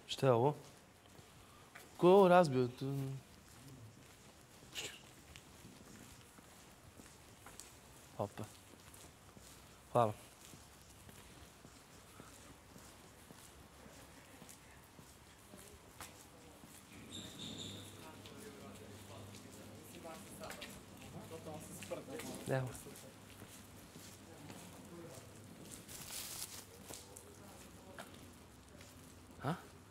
Šta je ovo? Ko je ovo razbio? Opa. Hvala. Evo. Ha?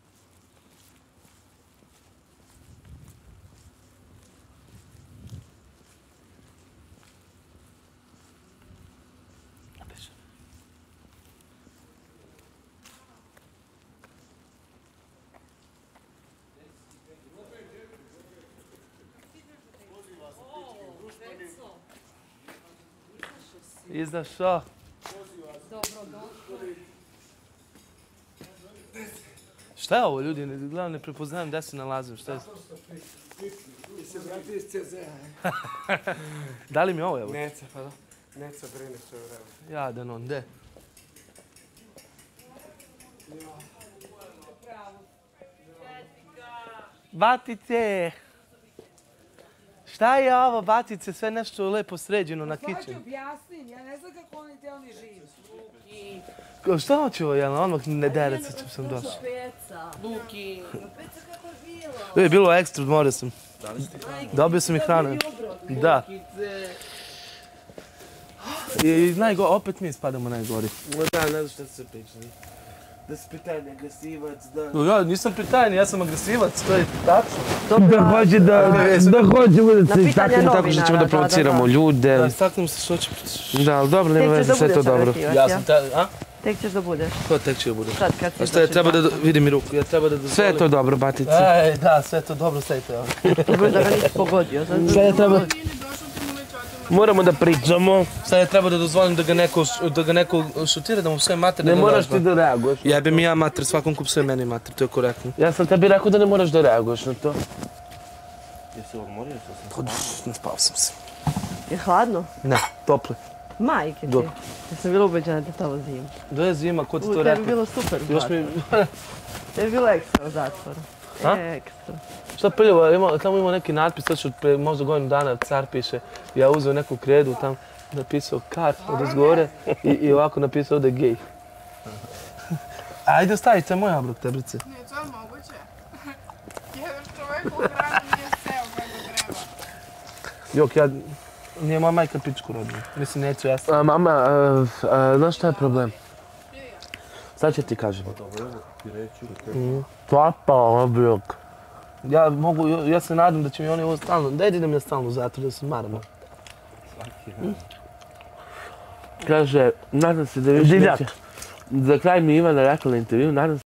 Napiši. Izašao. Šta je ovo, ljudi? Gledam, ne prepoznajem gdje se nalazim. Šta je? Ti se vrati iz CZ-a. Da li mi ovo, evo? Neca, pa da. Neca brine sve vreme. Jadan on, gde? Batice! Šta je ovo, Batice? Sve nešto lepo sređeno na Hvala kičenu. ti objasnim, ja ne znam kako oni te oni živi. Šta hoće ovo, Jelena? Odmah ne dere se čim sam došao. Luki. Peca kako je bilo. Bilo ekstra, odmorio sam. Dobio sam i hranu. Da. I opet mi spadamo najgori. Da, ne znam šta se priča. Da si pritajan agresivac, da... Ja nisam pritajan, ja sam agresivac, to je tačno. Da hoće da bude se istaknemo tako što ćemo da provociramo ljude. Da, istaknemo se što će... Da, ali dobro, nema veze, sve to dobro. Ja sam a? Tek ćeš da budeš. Ko tek će da budeš? Sad kad si A šta je, treba da vidi mi ruku, ja treba da dozvolim... Sve je to dobro, Batice. Ej, da, sve je to dobro, stajte ovo. Dobro da ga nisi pogodio. Sve je treba... Moramo da pričamo. Sad je treba da dozvolim da ga neko šutira, da mu sve mater... Ne moraš ti da reaguješ. Jebe mi ja mater, svakom kup sve meni mater, to je korektno. Ja sam tebi rekao da ne moraš da reaguješ na to. Jesi odmorio se? Ne spao sam se. Je hladno? Ne, topli. Majke ti. Dobro. Ja sam bila ubeđena da je to zima. Da je zima, ko ti to Tebi rekao? je bilo super u Još zatvoru. mi... Tebi je bilo ekstra u zatvoru. A? Ekstra. Šta prljavo, tamo imao neki natpis, sad ću pre možda godinu dana car piše. Ja uzeo neku kredu, tam napisao kar od izgore i ovako napisao da je gej. Ajde ostavite, moja obrok tebrice. Nije to moguće. Jedan čovjek u hranu nije seo kako treba. Jok, ja... Nije moja majka pičku rodila. Mislim, neću, ja sam... Mama, znaš šta je problem? Sad će ti kažem. Papa, obrok. Ja se nadam da će mi oni ovo stalno... Daj idem ja stalno u zatvor, da se maramo. Kaže, nadam se da više neće... Za kraj mi Ivana rekla na intervju, nadam se